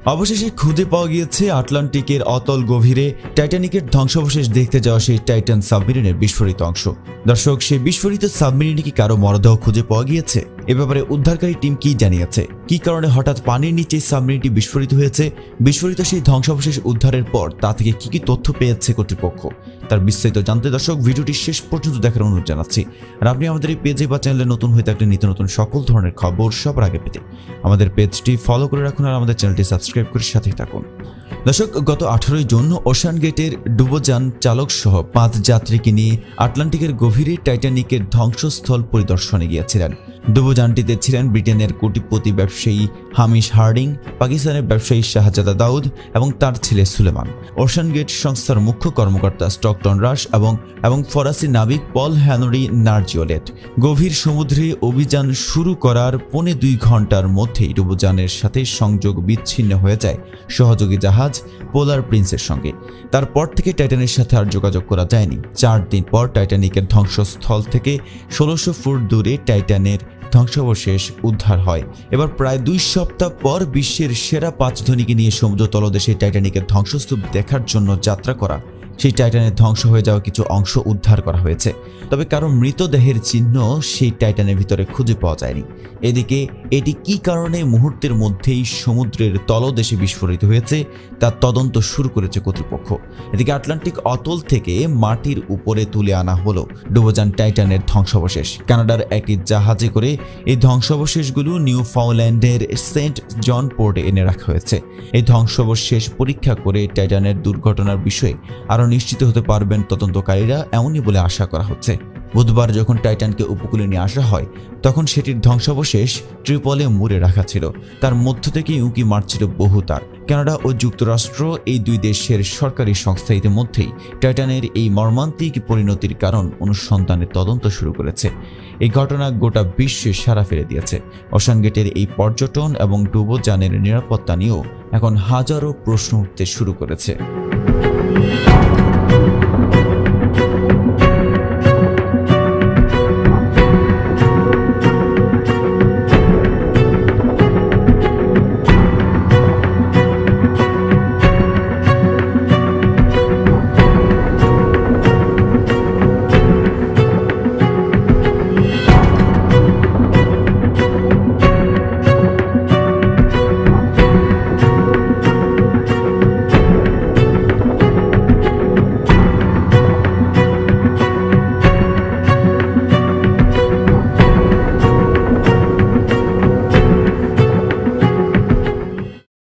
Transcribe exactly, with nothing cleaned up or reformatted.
অবশেষে খুঁজে পাওয়া গিয়েছে আটলান্টিকের অতল গভীরে টাইটানিকের ধ্বংসাবশেষ দেখতে যাওয়া সেই টাইটান সাবমেরিনের বিস্ফোরিত অংশ। দর্শক, সেই বিস্ফোরিত সাবমেরিনে কি কারো মরদেহ খুঁজে পাওয়া গিয়েছে? এ ব্যাপারে উদ্ধারকারী টিম কি জানিয়েছে? কি কারণে হঠাৎ পানির নিচে সাবমেরিনটি বিস্ফোরিত হয়েছে? বিস্ফোরিত সেই ধ্বংসাবশেষ উদ্ধারের পর তা থেকে কি কি তথ্য পেয়েছে কর্তৃপক্ষ, তার বিস্তারিত জানতে দর্শক ভিডিওটি শেষ পর্যন্ত দেখার অনুরোধ জানাচ্ছি। আর আপনি আমাদের এই পেজে বা চ্যানেলে নতুন হয়ে থাকলে নিত্য নতুন সকল ধরনের খবর সবার আগে পেতে আমাদের পেজটি ফলো করে রাখুন আর আমাদের চ্যানেলটি সাবস্ক্রাইব করে সাথেই থাকুন। দর্শক, গত আঠারোই জুন ওশানগেটের ডুবোযান চালক সহ পাঁচ যাত্রীকে নিয়ে আটলান্টিকের গভীরে টাইটানিকের ধ্বংসস্থল পরিদর্শনে গিয়েছিলেন। ডুবোযানটিতে ছিলেন ব্রিটেনের কোটিপতি ব্যবসায়ী হামিশ হার্ডিং, পাকিস্তানের ব্যবসায়ী শাহজাদা দাউদ এবং তার ছেলে সুলেমান। ওশানগেট সংস্থার মুখ্য কর্মকর্তা স্টকটন রাশ এবং এবং ফরাসি নাবিক পল হ্যানরি নার্জিওলেট। গভীর সমুদ্রে অভিযান শুরু করার পৌনে দুই ঘন্টার মধ্যেই ডুবোযানের সাথে সংযোগ বিচ্ছিন্ন হয়ে যায় সহযোগী জাহাজ পোলার প্রিন্সের সঙ্গে। তারপর থেকে টাইটানের সাথে আর যোগাযোগ করা যায়নি। চার দিন পর টাইটানিকের ধ্বংসস্থল থেকে ষোলোশো ফুট দূরে টাইটানের ধ্বংসাবশেষ উদ্ধার হয়। এবার প্রায় দুই সপ্তাহ পর বিশ্বের সেরা পাঁচ ধনীকে নিয়ে সমুদ্র তলদেশে টাইটানিকের ধ্বংসস্তূপ দেখার জন্য যাত্রা করা সেই টাইটানের ধ্বংস হয়ে যাওয়া কিছু অংশ উদ্ধার করা হয়েছে। তবে কারো মৃতদেহের চিহ্ন সেই টাইটানের ভিতরে খুঁজে পাওয়া যায়নি। এদিকে এটি কি কারণে মুহূর্তের মধ্যেই সমুদ্রের তলদেশে বিস্ফোরিত হয়েছে তার তদন্ত শুরু করেছে কর্তৃপক্ষ। এদিকে আটলান্টিক অতল থেকে মাটির উপরে তুলে আনা হলো ডুবোযান টাইটানের ধ্বংসাবশেষ। কানাডার একটি জাহাজে করে এই ধ্বংসাবশেষগুলো নিউ ফাউল্যান্ডের সেন্ট জন পোর্টে এনে রাখা হয়েছে। এই ধ্বংসাবশেষ পরীক্ষা করে টাইটানের দুর্ঘটনার বিষয়ে আরও নিশ্চিত হতে পারবেন তদন্তকারীরা, এমনই বলে আশা করা হচ্ছে। বুধবার যখন টাইটানকে উপকূলে নিয়ে আসা হয় তখন সেটির ধ্বংসাবশেষ ট্রিপলে মুড়ে রাখা ছিল। তার মধ্য থেকে উঁকি মারছিল বহু তার। কানাডা ও যুক্তরাষ্ট্র এই দুই দেশের সরকারি সংস্থা ইতিমধ্যেই টাইটানের এই মর্মান্তিক পরিণতির কারণ অনুসন্ধানের তদন্ত শুরু করেছে। এই ঘটনা গোটা বিশ্বে সাড়া ফেলে দিয়েছে। ওশানগেটের এই পর্যটন এবং ডুবোযানের নিরাপত্তা নিয়েও এখন হাজারো প্রশ্ন উঠতে শুরু করেছে।